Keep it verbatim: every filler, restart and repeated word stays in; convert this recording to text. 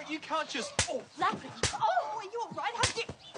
you can't just... Oh, Lappy. Oh, are you all right? How did you...